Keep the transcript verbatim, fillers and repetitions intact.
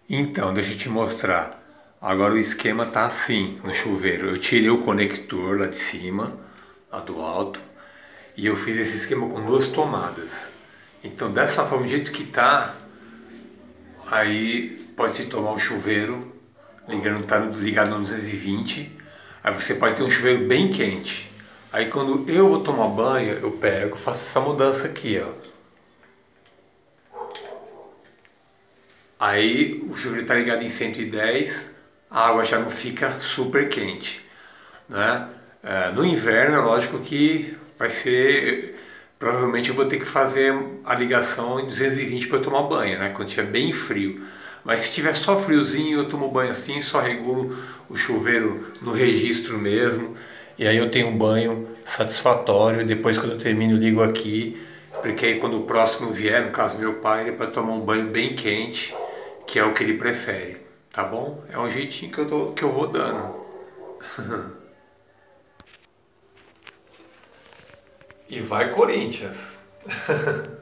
Então, deixa eu te mostrar. Agora o esquema tá assim no chuveiro. Eu tirei o conector lá de cima, lá do alto, e eu fiz esse esquema com duas tomadas. Então, dessa forma, do jeito que tá, aí pode-se tomar o chuveiro ligando, tá ligado no duzentos e vinte. Aí você pode ter um chuveiro bem quente. Aí quando eu vou tomar banho, eu pego, faço essa mudança aqui, ó. Aí o chuveiro está ligado em cento e dez, a água já não fica super quente, né? É, no inverno é lógico que vai ser, provavelmente eu vou ter que fazer a ligação em duzentos e vinte para tomar banho, né? Quando estiver bem frio. Mas se tiver só friozinho, eu tomo banho assim, só regulo o chuveiro no registro mesmo, e aí eu tenho um banho satisfatório. Depois, quando eu termino, eu ligo aqui, porque aí quando o próximo vier, no caso meu pai, ele vai tomar um banho bem quente, que é o que ele prefere, tá bom? É um jeitinho que eu, tô, que eu vou dando. E vai Corinthians!